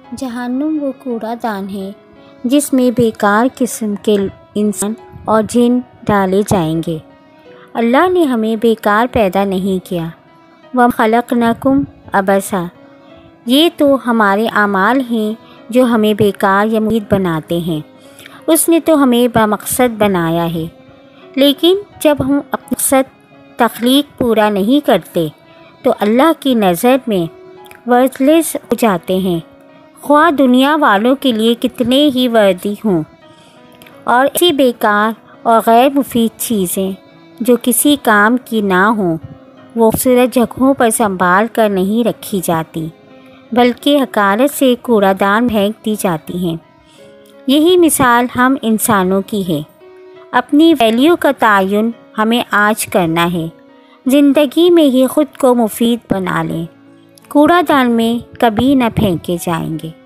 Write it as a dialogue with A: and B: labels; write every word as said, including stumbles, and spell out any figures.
A: جہنم وہ کوڑا دان ہے جس میں بیکار قسم کے انسان اور جن ڈالے جائیں گے۔ اللہ نے ہمیں بیکار پیدا نہیں کیا۔ وَمَا خَلَقْنَاكُمْ عَبَثًا، یہ تو ہمارے اعمال ہیں جو ہمیں بیکار یا مفید بناتے ہیں۔ اس نے تو ہمیں بمقصد بنایا ہے، لیکن جب ہم اپنا مقصد تخلیق پورا نہیں کرتے تو اللہ کی نظر میں ورتھ لیس ہو جاتے ہیں، خواہ دنیا والوں کے لیے کتنے ہی وردی ہوں۔ اور ایسی بیکار اور غیر مفید چیزیں جو کسی کام کی نہ ہوں وہ خوبصورت جگہوں پر سنبھال کر نہیں رکھی جاتی، بلکہ حقارت سے کوڑا دان پھینک دی جاتی ہیں۔ یہی مثال ہم انسانوں کی ہے۔ اپنی ویلیو کا تعین ہمیں آج کرنا ہے۔ زندگی میں ہی خود کو مفید بنا لیں، کوڑا دان میں کبھی نہ پھینکے جائیں گے۔